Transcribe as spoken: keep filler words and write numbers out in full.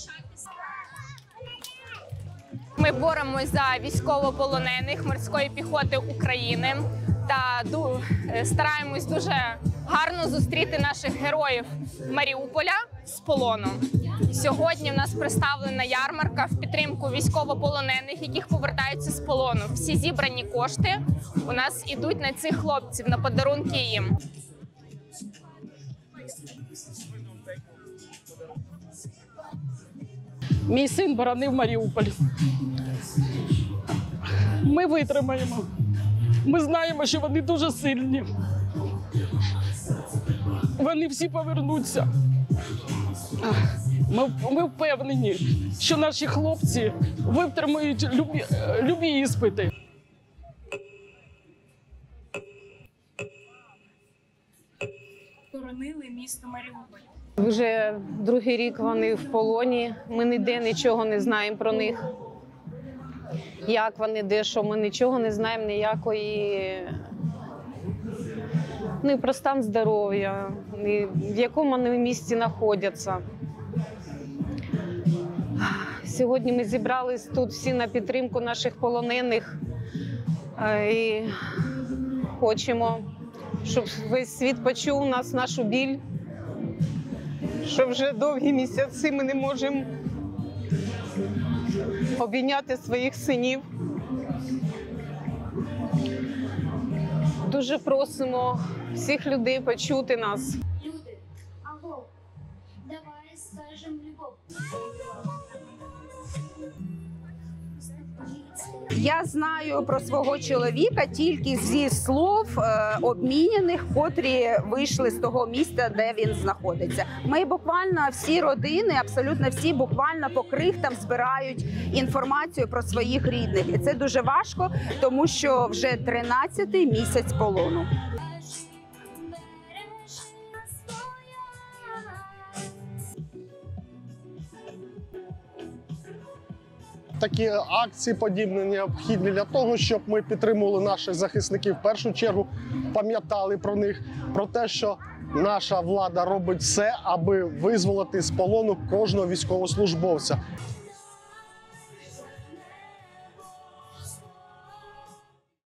Ми боремось за військовополонених морської піхоти України та стараємось дуже гарно зустріти наших героїв Маріуполя з полону. Сьогодні в нас представлена ярмарка в підтримку військовополонених, яких повертаються з полону. Всі зібрані кошти у нас ідуть на цих хлопців, на подарунки їм. Мій син боронив Маріуполь. Ми витримаємо. Ми знаємо, що вони дуже сильні. Вони всі повернуться. Ми, ми впевнені, що наші хлопці витримають любі, любі іспити. Боронили місто Маріуполь. Вже другий рік вони в полоні, ми ніде нічого не знаємо про них. Як вони, де, що, ми нічого не знаємо, ніякої, ні про стан здоров'я, ні в якому вони місці знаходяться. Сьогодні ми зібрались тут всі на підтримку наших полонених і хочемо, щоб весь світ почув нас, нашу біль. Що вже довгі місяці ми не можемо обійняти своїх синів. Дуже просимо всіх людей почути нас. Люди, алло, давай скажем любов. Я знаю про свого чоловіка тільки зі слов е, обміняних, котрі вийшли з того місця, де він знаходиться. Ми буквально всі родини, абсолютно всі, буквально по крихтам збирають інформацію про своїх рідних. І це дуже важко, тому що вже тринадцятий місяць полону. Такі акції подібні необхідні для того, щоб ми підтримували наших захисників в першу чергу, пам'ятали про них, про те, що наша влада робить все, аби визволити з полону кожного військовослужбовця.